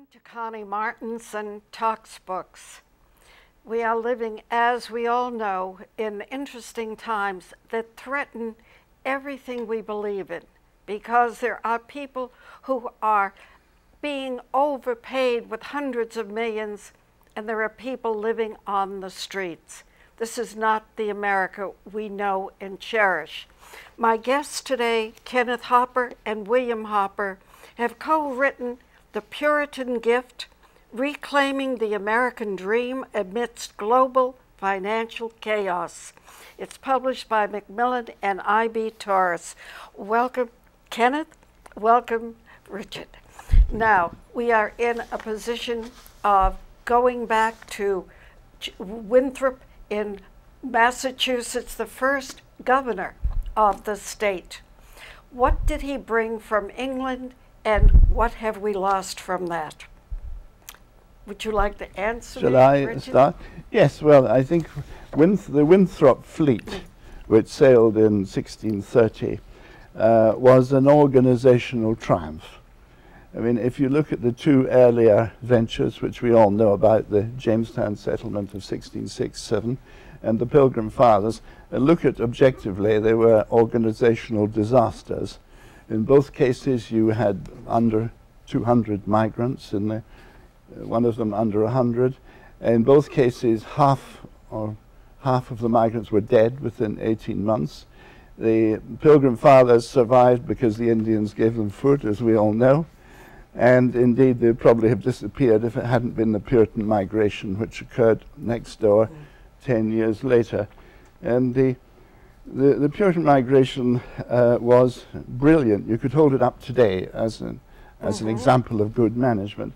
Welcome to Connie Martinson Talks Books. We are living, as we all know, in interesting times that threaten everything we believe in, because there are people who are being overpaid with hundreds of millions, and there are people living on the streets. This is not the America we know and cherish. My guests today, Kenneth Hopper and William Hopper, have co-written The Puritan Gift, Reclaiming the American Dream Amidst Global Financial Chaos. It's published by Macmillan and I.B. Tauris. Welcome, Kenneth. Welcome, Richard. Now, we are in a position of going back to Winthrop in Massachusetts, the first governor of the state. What did he bring from England, and what have we lost from that? Would you like to answer? Shall I start? Yes, well, I think the Winthrop fleet, which sailed in 1630, was an organizational triumph. I mean, if you look at the two earlier ventures, which we all know about, the Jamestown settlement of 1667 and the Pilgrim Fathers, and look at objectively, they were organizational disasters. In both cases, you had under 200 migrants, in the, one of them under 100. In both cases, half of the migrants were dead within 18 months. The Pilgrim Fathers survived because the Indians gave them food, as we all know. And indeed, they probably have disappeared if it hadn't been the Puritan migration, which occurred next door 10 years later. And the Puritan migration was brilliant. You could hold it up today as an example of good management.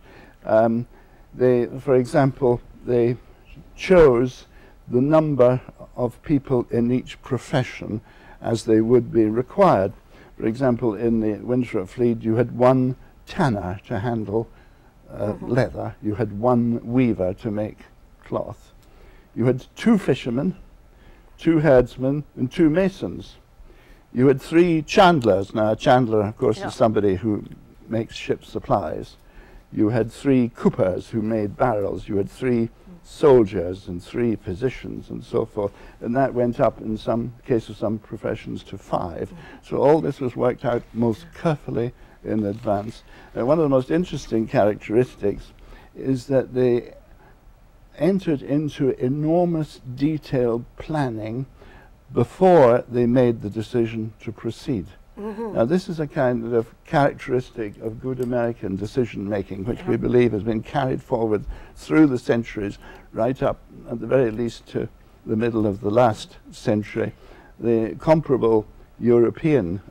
For example, they chose the number of people in each profession as they would be required. For example, in the Winthrop fleet, you had one tanner to handle leather. You had one weaver to make cloth. You had two fishermen, two herdsmen, and two masons. You had three chandlers. Now, a chandler, of course, is somebody who makes ship supplies. You had three coopers who made barrels. You had three soldiers and three physicians and so forth. And that went up, in some cases, some professions, to 5. So all this was worked out most carefully in advance. One of the most interesting characteristics is that they entered into enormous detailed planning before they made the decision to proceed. Now, this is a kind of characteristic of good American decision-making, which we believe has been carried forward through the centuries, right up, at the very least, to the middle of the last century. The comparable European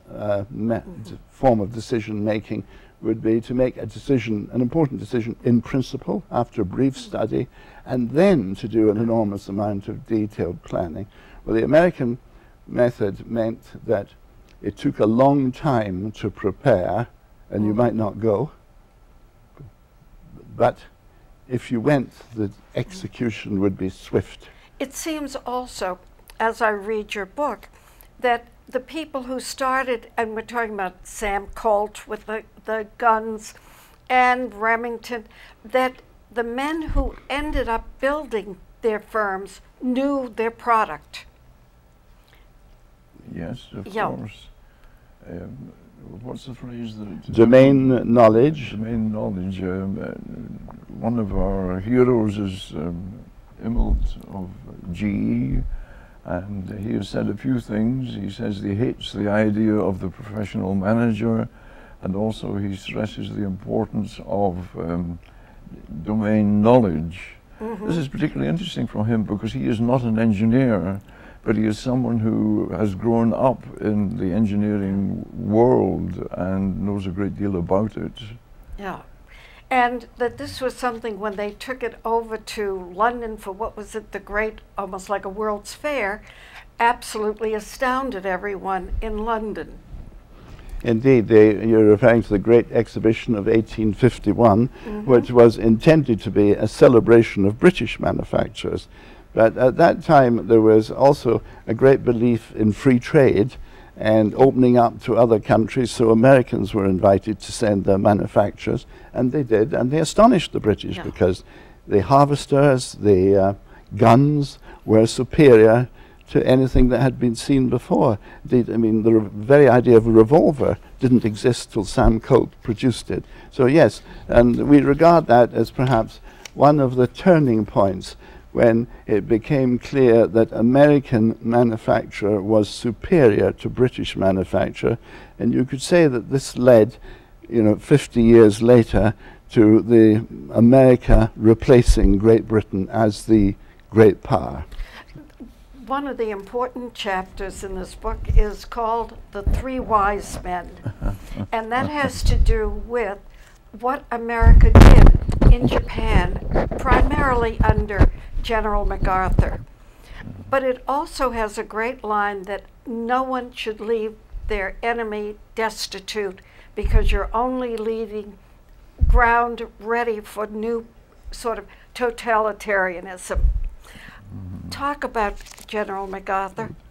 form of decision-making would be to make a decision, an important decision in principle, after a brief study, and then to do an enormous amount of detailed planning. Well, the American method meant that it took a long time to prepare, and you might not go. But if you went, the execution would be swift. It seems also, as I read your book, that the people who started, and we're talking about Sam Colt with the guns, and Remington, that the men who ended up building their firms knew their product. Yes, of course. What's the phrase? Domain knowledge. Domain knowledge. One of our heroes is Immelt of GE, and he has said a few things. He says he hates the idea of the professional manager, and also he stresses the importance of domain knowledge. This is particularly interesting for him because he is not an engineer, but he is someone who has grown up in the engineering world and knows a great deal about it. Yeah, and that this was something when they took it over to London for, what was it, the great, almost like a World's Fair, absolutely astounded everyone in London. Indeed, you're referring to the great exhibition of 1851, which was intended to be a celebration of British manufacturers. But at that time, there was also a great belief in free trade, and opening up to other countries, so Americans were invited to send their manufacturers, and they did, and they astonished the British because the harvesters, the guns were superior to anything that had been seen before. Indeed, I mean, the very idea of a revolver didn't exist till Sam Colt produced it. So yes, and we regard that as perhaps one of the turning points when it became clear that American manufacture was superior to British manufacture. And you could say that this led, 50 years later, to the America replacing Great Britain as the great power. One of the important chapters in this book is called The Three Wise Men, and that has to do with what America did in Japan, primarily under General MacArthur. But it also has a great line that no one should leave their enemy destitute, because you're only leaving ground ready for new sort of totalitarianism. Talk about General MacArthur.